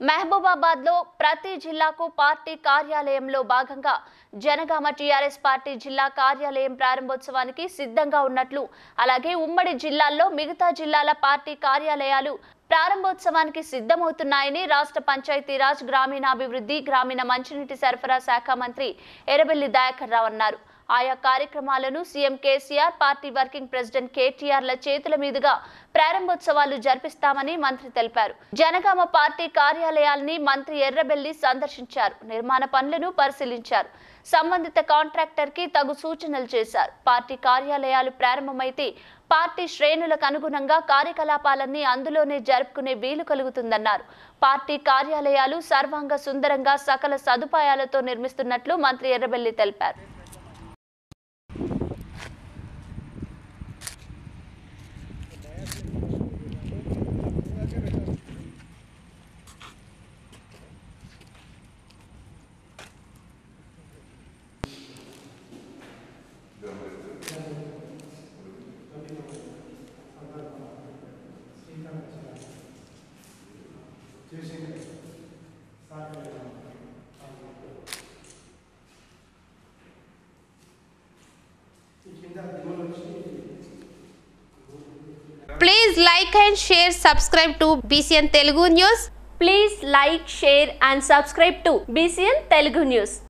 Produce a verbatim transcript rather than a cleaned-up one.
మహబూబాబాద్ లో ప్రతి జిల్లాకు పార్టీ కార్యాలయంలో భాగంగా జనగామ టీఆర్ఎస్ పార్టీ జిల్లా కార్యాలయం ప్రారంభోత్సవానికి సిద్ధంగా ఉన్నట్లు, అలాగే ఉమ్మడి జిల్లాల్లో మిగతా జిల్లాల పార్టీ కార్యాలయాలు ప్రారంభోత్సవానికి సిద్ధమవుతున్నాయని రాష్ట్ర పంచాయతీరాజ్ గ్రామీణాభివృద్ధి గ్రామీణ మంచినీటి సరఫరా శాఖ మంత్రి ఎర్రబెల్లి దయాకర్ రావు అన్నారు. ఆయా కార్యక్రమాలను CM KCR, party working president కేటీఆర్ల చేతుల మీదుగా ప్రారంభోత్సవాలు జరిపిస్తామని మంత్రి తెలిపారు. జనగామ పార్టీ కార్యాలయాల్ని మంత్రి ఎర్రబెల్లి సందర్శించారు. నిర్మాణ పనులను పరిశీలించారు. సంబంధిత కాంట్రాక్టర్ కి తగు సూచనలు చేశారు. పార్టీ కార్యాలయాలు ప్రారంభమైతే పార్టీ శ్రేణులకు అనుగుణంగా కార్యకలాపాలన్నీ అందులోనే జరుపుకునే వీలు కలుగుతుందన్నారు. పార్టీ కార్యాలయాలు సర్వాంగ సుందరంగా సకల సదుపాయాలతో నిర్మిస్తున్నట్లు మంత్రి ఎర్రబెల్లి తెలిపారు. Please like and share, subscribe to B C N Telugu News. Please like, share and subscribe to B C N Telugu News.